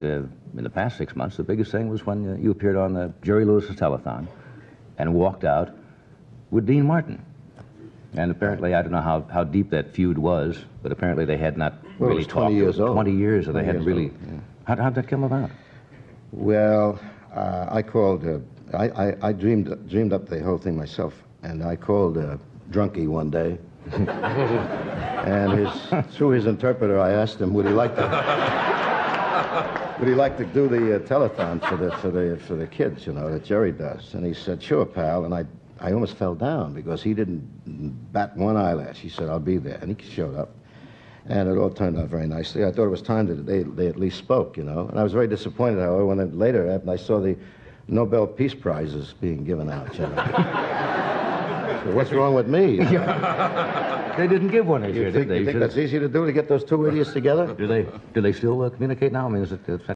In the past 6 months, the biggest thing was when you appeared on the Jerry Lewis's telethon and walked out with Dean Martin. And apparently, I don't know how deep that feud was, but apparently they had not really it was 20 years old. 20 years, and they hadn't really... Yeah. How'd that come about? Well, I called... I dreamed up the whole thing myself, and I called Drunky one day, and through his interpreter, I asked him, would he like to do the telethon for the kids, you know, that Jerry does? And he said, sure, pal. And I almost fell down because he didn't bat one eyelash. He said, I'll be there. And he showed up. And it all turned out very nicely. I thought it was time that they at least spoke, you know. And I was very disappointed, however, when later I saw the Nobel Peace Prizes being given out, you know. So what's wrong with me? They didn't give one this year, did they? You think that's easy to do, to get those two idiots together? Do they still communicate now? I mean, is it...